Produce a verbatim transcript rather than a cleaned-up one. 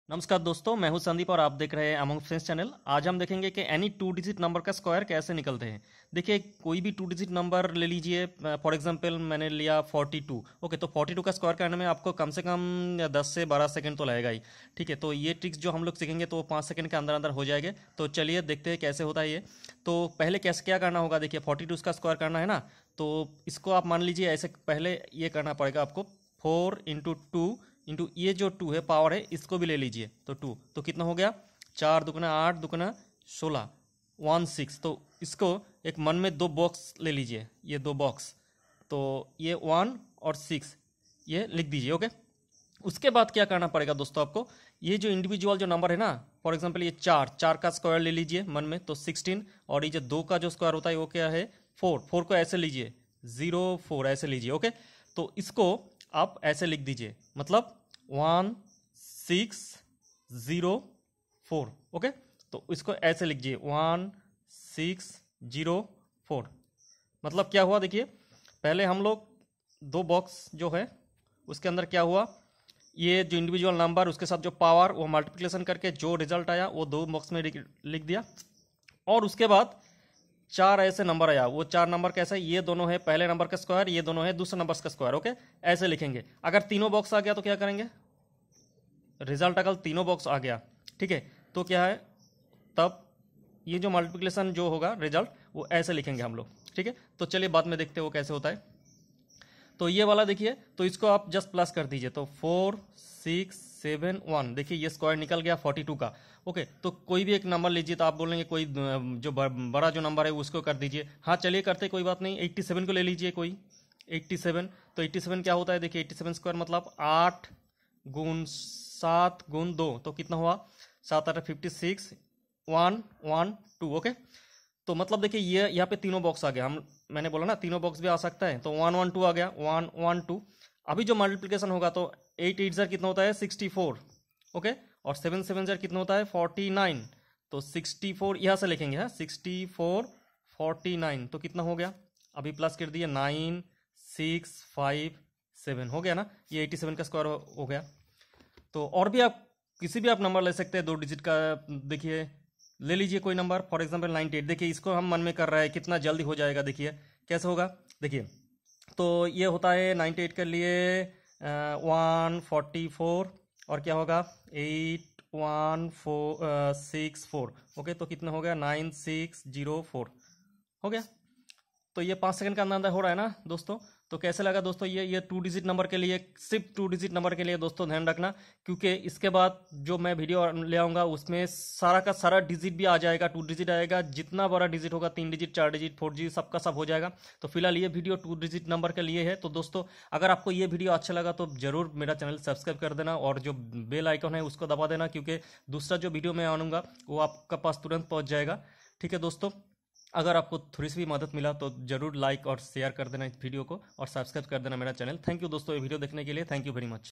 नमस्कार दोस्तों, मैं हूं संदीप और आप देख रहे हैं अमंग फ्रेंड्स चैनल। आज हम देखेंगे कि एनी टू डिजिट नंबर का स्क्वायर कैसे निकलते हैं। देखिए, कोई भी टू डिजिट नंबर ले लीजिए। फॉर एग्जांपल मैंने लिया फोर्टी टू। ओके, तो फोर्टी टू का स्क्वायर करने में आपको कम से कम दस से बारह सेकंड तो लगेगा ही। ठीक है, तो ये ट्रिक्स जो हम लोग सीखेंगे तो पाँच सेकंड के अंदर अंदर हो जाएंगे। तो चलिए देखते हैं कैसे होता है ये। तो पहले कैसे क्या करना होगा, देखिए फोर्टी टू का स्क्वायर करना है ना, तो इसको आप मान लीजिए ऐसे। पहले ये करना पड़ेगा आपको, फोर इंटू टू इंटू ये जो टू है पावर है, इसको भी ले लीजिए। तो टू तो कितना हो गया, चार दुगना आठ दुगना सोलह, वन सिक्स। तो इसको एक मन में दो बॉक्स ले लीजिए, ये दो बॉक्स। तो ये वन और सिक्स ये लिख दीजिए। ओके, उसके बाद क्या करना पड़ेगा दोस्तों आपको, ये जो इंडिविजुअल जो नंबर है ना, फॉर एग्जांपल ये चार चार का स्क्वायर ले लीजिए मन में, तो सिक्सटीन। और ये जो दो का जो स्क्वायर होता है वो क्या है, फोर। फोर को ऐसे लीजिए, जीरो फोर ऐसे लीजिए। ओके, तो इसको आप ऐसे लिख दीजिए, मतलब one six zero four. Okay, तो इसको ऐसे लिखिए, वन सिक्स जीरो फोर। मतलब क्या हुआ, देखिए पहले हम लोग दो बॉक्स जो है उसके अंदर क्या हुआ, ये जो इंडिविजुअल नंबर उसके साथ जो पावर वो मल्टीप्लिकेशन करके जो रिजल्ट आया वो दो बॉक्स में लिख दिया। और उसके बाद चार ऐसे नंबर आया, वो चार नंबर कैसा है, ये दोनों है पहले नंबर का स्क्वायर, ये दोनों है दूसरे नंबर का स्क्वायर। ओके, ऐसे लिखेंगे। अगर तीनों बॉक्स आ गया तो क्या करेंगे, रिजल्ट अगर तीनों बॉक्स आ गया, ठीक है, तो क्या है, तब ये जो मल्टीप्लिकेशन जो होगा रिजल्ट वो ऐसे लिखेंगे हम लोग। ठीक है, तो चलिए बाद में देखते हैं वो कैसे होता है। तो ये वाला देखिए, तो इसको आप जस्ट प्लस कर दीजिए, तो फोर सिक्स सेवन वन। देखिए ये स्क्वायर निकल गया फोर्टी टू का। ओके, तो कोई भी एक नंबर लीजिए, तो आप बोलेंगे कोई जो बड़ा जो नंबर है उसको कर दीजिए। हाँ चलिए करते, कोई बात नहीं। एट्टी सेवन को ले लीजिए कोई, एट्टी सेवन। तो एट्टी सेवन क्या होता है, देखिए एट्टी सेवन स्क्वायर मतलब आठ गुण सात गुण दो, तो कितना हुआ, सात आठ fifty six, one one two. Okay, तो मतलब देखिए ये यहाँ पे तीनों बॉक्स आ गया। हम मैंने बोला ना तीनों बॉक्स भी आ सकता है, तो वन वन टू आ गया, वन वन टू। अभी जो मल्टीप्लिकेशन होगा तो एट एट जर कितना होता है, सिक्सटी फोर। ओके, और सेवन सेवन जर कितना होता है, फोर्टी नाइन। तो सिक्सटी फोर यहाँ से लिखेंगे, है सिक्सटी फोर फोर्टी नाइन। तो कितना हो गया, अभी प्लस कर दिए, नाइन सिक्स फाइव सेवन हो गया ना, ये एटी सेवन का स्क्वायर हो, हो गया। तो और भी आप किसी भी आप नंबर ले सकते हैं दो डिजिट का। देखिए ले लीजिए कोई number, for example ninety eight. देखिए इसको हम मन में कर रहे हैं, कितना जल्दी हो जाएगा, देखिए कैसे होगा। देखिए तो ये होता है नाइन्टी एट के लिए वन फोर्टी फोर, और क्या होगा, eight one four six four. Okay, तो कितना हो गया, नाइन सिक्स जीरो फोर हो गया। तो ये पाँच सेकंड का अंदर अंदर हो रहा है ना दोस्तों। तो कैसे लगा दोस्तों ये ये टू डिजिट नंबर के लिए, सिर्फ टू डिजिट नंबर के लिए दोस्तों ध्यान रखना, क्योंकि इसके बाद जो मैं वीडियो ले आऊँगा उसमें सारा का सारा डिजिट भी आ जाएगा, टू डिजिट आएगा। जितना बड़ा डिजिट होगा, तीन डिजिट चार डिजिट फोर डिजिट सबका सब हो जाएगा। तो फिलहाल ये वीडियो टू डिजिट नंबर के लिए है। तो दोस्तों अगर आपको ये वीडियो अच्छा लगा तो जरूर मेरा चैनल सब्सक्राइब कर देना, और जो बेल आइकन है उसको दबा देना, क्योंकि दूसरा जो वीडियो मैं आऊँगा वो आपका पास तुरंत पहुँच जाएगा। ठीक है दोस्तों, अगर आपको थोड़ी सी भी मदद मिला तो जरूर लाइक और शेयर कर देना इस वीडियो को, और सब्सक्राइब कर देना मेरा चैनल। थैंक यू दोस्तों ये वीडियो देखने के लिए, थैंक यू वेरी मच।